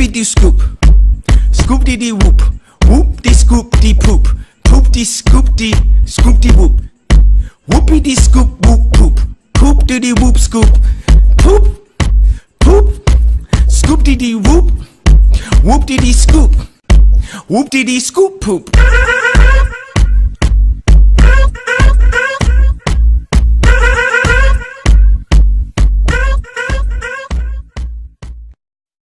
Whoopie doo scoop, scoop dee dee whoop, whoop dee scoop dee poop, poop dee scoop dee whoop, whoopie dee scoop whoop poop, poop dee dee whoop scoop, poop, poop, scoop dee dee whoop, whoop dee dee scoop, whoop dee dee scoop poop.